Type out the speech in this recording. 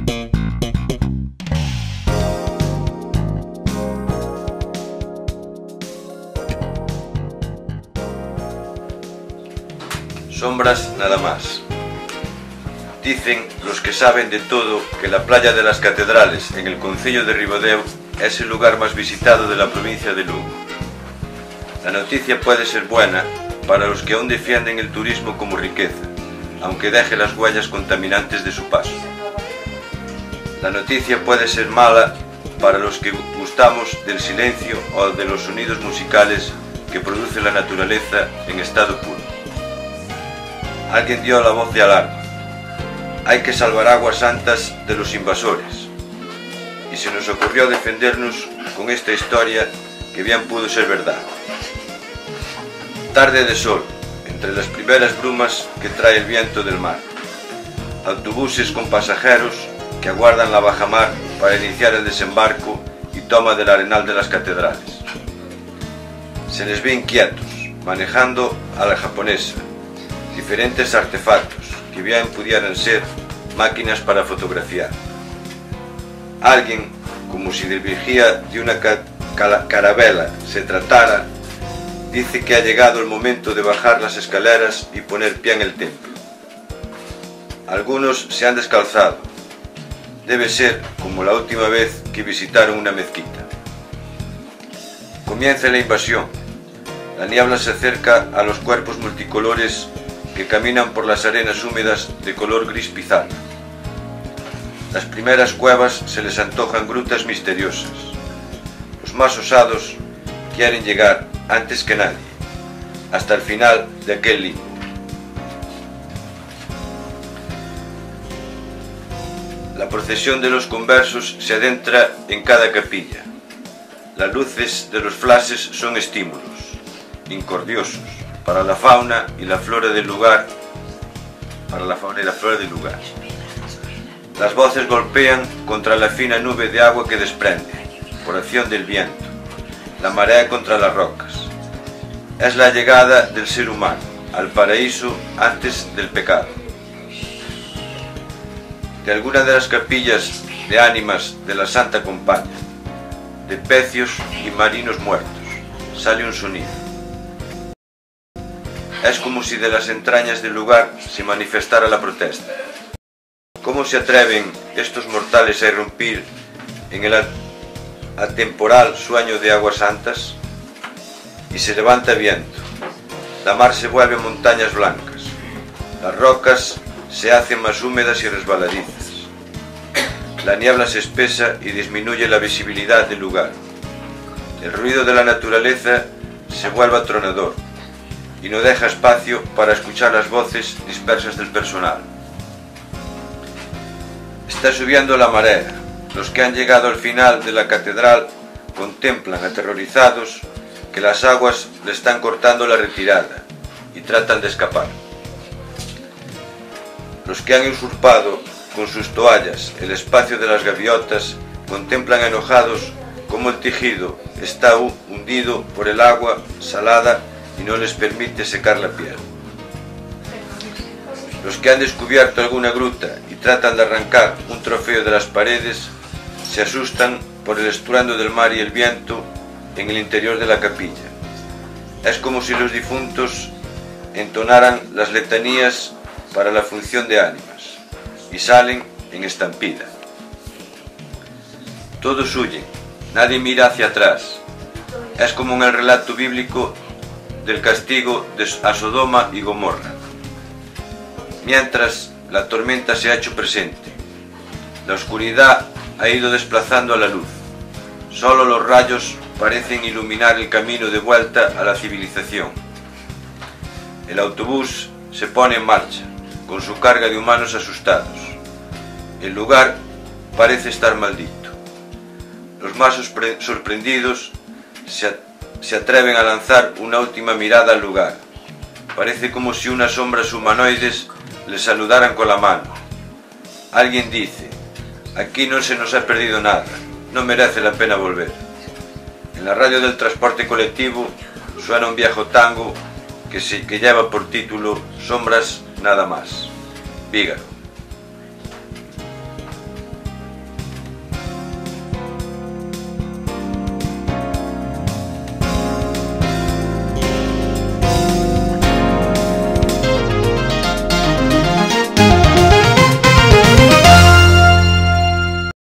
Sombras nada más. Dicen los que saben de todo que la playa de las Catedrales en el concello de Ribadeo es el lugar más visitado de la provincia de Lugo. La noticia puede ser buena para los que aún defienden el turismo como riqueza, aunque deje las huellas contaminantes de su paso. La noticia puede ser mala para los que gustamos del silencio o de los sonidos musicales que produce la naturaleza en estado puro. Alguien dio la voz de alarma. Hay que salvar aguas santas de los invasores. Y se nos ocurrió defendernos con esta historia que bien pudo ser verdad. Tarde de sol, entre las primeras brumas que trae el viento del mar. Autobuses con pasajeros que aguardan la bajamar para iniciar el desembarco y toma del arenal de las Catedrales. Se les ve inquietos, manejando a la japonesa, diferentes artefactos que bien pudieran ser máquinas para fotografiar. Alguien, como si de vigía de una carabela se tratara, dice que ha llegado el momento de bajar las escaleras y poner pie en el templo. Algunos se han descalzado. Debe ser como la última vez que visitaron una mezquita. Comienza la invasión. La niebla se acerca a los cuerpos multicolores que caminan por las arenas húmedas de color gris pizarra. Las primeras cuevas se les antojan grutas misteriosas. Los más osados quieren llegar antes que nadie, hasta el final de aquel limbo. La procesión de los conversos se adentra en cada capilla. Las luces de los flashes son estímulos, incordiosos, para la fauna y la flora del lugar. Las voces golpean contra la fina nube de agua que desprende, por acción del viento, la marea contra las rocas. Es la llegada del ser humano al paraíso antes del pecado. De alguna de las capillas de ánimas de la Santa Compaña, de pecios y marinos muertos, sale un sonido. Es como si de las entrañas del lugar se manifestara la protesta. ¿Cómo se atreven estos mortales a irrumpir en el atemporal sueño de aguas santas? Y se levanta viento. La mar se vuelve montañas blancas. Las rocas se hacen más húmedas y resbaladizas. La niebla se espesa y disminuye la visibilidad del lugar. El ruido de la naturaleza se vuelve atronador y no deja espacio para escuchar las voces dispersas del personal. Está subiendo la marea. Los que han llegado al final de la catedral contemplan aterrorizados que las aguas le están cortando la retirada y tratan de escapar. Los que han usurpado con sus toallas el espacio de las gaviotas contemplan enojados cómo el tejido está hundido por el agua salada y no les permite secar la piel. Los que han descubierto alguna gruta y tratan de arrancar un trofeo de las paredes se asustan por el estruendo del mar y el viento en el interior de la capilla. Es como si los difuntos entonaran las letanías para la función de ánimas y salen en estampida. Todos huyen, nadie mira hacia atrás. Es como en el relato bíblico del castigo a Sodoma y Gomorra. Mientras la tormenta se ha hecho presente, la oscuridad ha ido desplazando a la luz. Solo los rayos parecen iluminar el camino de vuelta a la civilización. El autobús se pone en marcha, con su carga de humanos asustados. El lugar parece estar maldito. Los más sorprendidos se atreven a lanzar una última mirada al lugar. Parece como si unas sombras humanoides les saludaran con la mano. Alguien dice: aquí no se nos ha perdido nada, no merece la pena volver. En la radio del transporte colectivo suena un viejo tango que lleva por título Sombras nada más. Vígaro.